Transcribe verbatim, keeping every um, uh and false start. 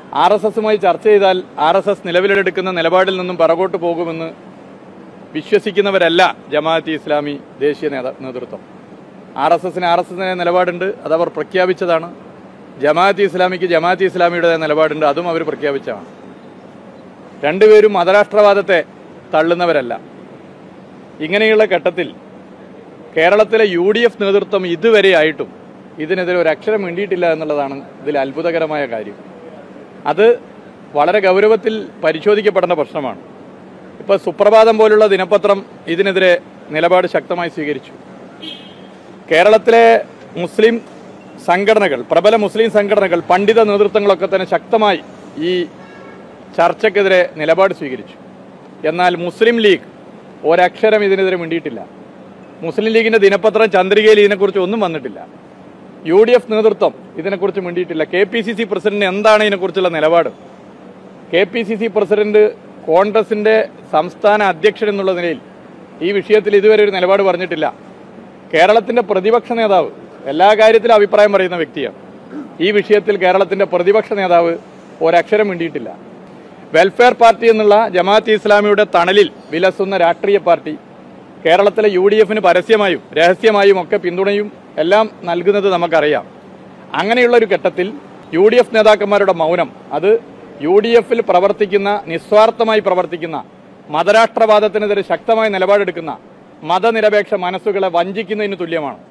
R S എസുമായി ചർച്ച ചെയ്താൽ R S S നിലവിലെടുക്കുന്ന നിലപാടിൽ നിന്നും പിറകോട്ട് പോകുമെന്ന് വിശ്വസിക്കുന്നവരല്ല ജമാഅത്തെ ഇസ്ലാമി ദേശീയ നേതൃത്വം. ആർ എസ് എസിന് ആർ എസ് എസിന്റെ നിലപാടുണ്ട്, അതവർ പ്രഖ്യാപിച്ചതാണ്. ജമാഅത്തെ ഇസ്ലാമിക്ക് ജമാഅത്തെ ഇസ്ലാമിയുടേതായ നിലപാടുണ്ട്, അതും അവർ പ്രഖ്യാപിച്ചതാണ്. രണ്ടുപേരും മതരാഷ്ട്രവാദത്തെ തള്ളുന്നവരല്ല. ഇങ്ങനെയുള്ള ഘട്ടത്തിൽ കേരളത്തിലെ യു ഡി എഫ് നേതൃത്വം ഇതുവരെയായിട്ടും ഇതിനെതിരെ ഒരു അക്ഷരം വേണ്ടിയിട്ടില്ല എന്നുള്ളതാണ് ഇതിൽ അത്ഭുതകരമായ കാര്യം. അത് വളരെ ഗൗരവത്തിൽ പരിശോധിക്കപ്പെടേണ്ട പ്രശ്നമാണ്. ഇപ്പോൾ സുപ്രഭാതം പോലുള്ള ദിനപത്രം ഇതിനെതിരെ നിലപാട് ശക്തമായി സ്വീകരിച്ചു. കേരളത്തിലെ മുസ്ലിം സംഘടനകൾ, പ്രബല മുസ്ലിം സംഘടനകൾ, പണ്ഡിത നേതൃത്വങ്ങളൊക്കെ തന്നെ ശക്തമായി ഈ ചർച്ചയ്ക്കെതിരെ നിലപാട് സ്വീകരിച്ചു. എന്നാൽ മുസ്ലിം ലീഗ് ഒരക്ഷരം ഇതിനെതിരെ മിണ്ടിയിട്ടില്ല. മുസ്ലിം ലീഗിന്റെ ദിനപത്രം ചന്ദ്രികയിൽ ഇതിനെക്കുറിച്ച് ഒന്നും വന്നിട്ടില്ല. യു ഡി എഫ് നേതൃത്വം ഇതിനെക്കുറിച്ച് മിണ്ടിയിട്ടില്ല. കെ പി സി സി പ്രസിഡന്റിന് എന്താണ് ഇതിനെക്കുറിച്ചുള്ള നിലപാട്? K P C C president കോൺഗ്രസിന്റെ സംസ്ഥാന അധ്യക്ഷൻ എന്നുള്ള നിലയിൽ ഈ വിഷയത്തിൽ ഇതുവരെ ഒരു നിലപാട് പറഞ്ഞിട്ടില്ല. കേരളത്തിന്റെ പ്രതിപക്ഷ നേതാവ് എല്ലാ കാര്യത്തിലും അഭിപ്രായം പറയുന്ന വ്യക്തിയാണ്. ഈ വിഷയത്തിൽ കേരളത്തിന്റെ പ്രതിപക്ഷ നേതാവ് ഒരക്ഷരം മിണ്ടിയിട്ടില്ല. വെൽഫെയർ പാർട്ടി എന്നുള്ള ജമാഅത്തെ ഇസ്ലാമിയുടെ തണലിൽ വിലസുന്ന രാഷ്ട്രീയ പാർട്ടി കേരളത്തിലെ യു ഡി എഫിന് പരസ്യമായും രഹസ്യമായും ഒക്കെ പിന്തുണയും എല്ലാം നൽകുന്നത് നമുക്കറിയാം. അങ്ങനെയുള്ള ഒരു ഘട്ടത്തിൽ യു ഡി എഫ് നേതാക്കന്മാരുടെ മൗനം അത് യു ഡി എഫിൽ പ്രവർത്തിക്കുന്ന, നിസ്വാർത്ഥമായി പ്രവർത്തിക്കുന്ന, മതരാഷ്ട്രവാദത്തിനെതിരെ ശക്തമായ നിലപാടെടുക്കുന്ന മതനിരപേക്ഷ മനസ്സുകളെ വഞ്ചിക്കുന്നതിന് തുല്യമാണ്.